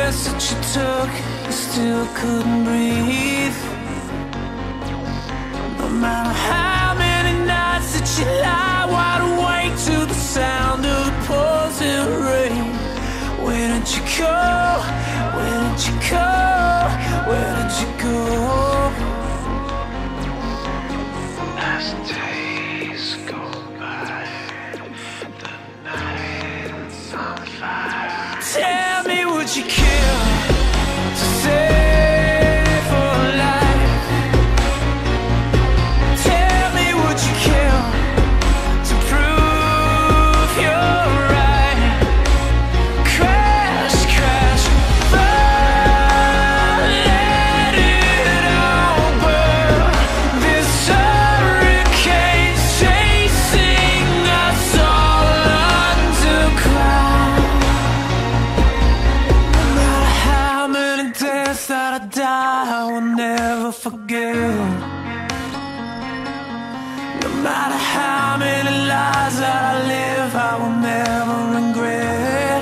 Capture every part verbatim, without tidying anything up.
breaths that you took, you still couldn't breathe. No matter how many nights that you lie wide awake to the sound of the pouring rain. Where did you go? Where did you go? Where did you go? As days go by, the night's on fire. Tell me, would you kill to save for life? Tell me, would you kill to prove you're right? Crash, crash, fall, let it all burn. This hurricane's chasing us all underground. No matter how many days that I die, I will never forget. No matter how many lies that I live, I will never regret.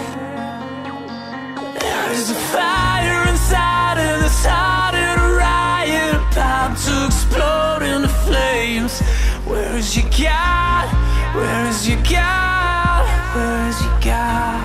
There is a fire inside and it's harder to riot, about to explode into flames. Where is your God? Where is your God? Where is your God?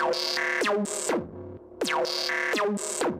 Wow.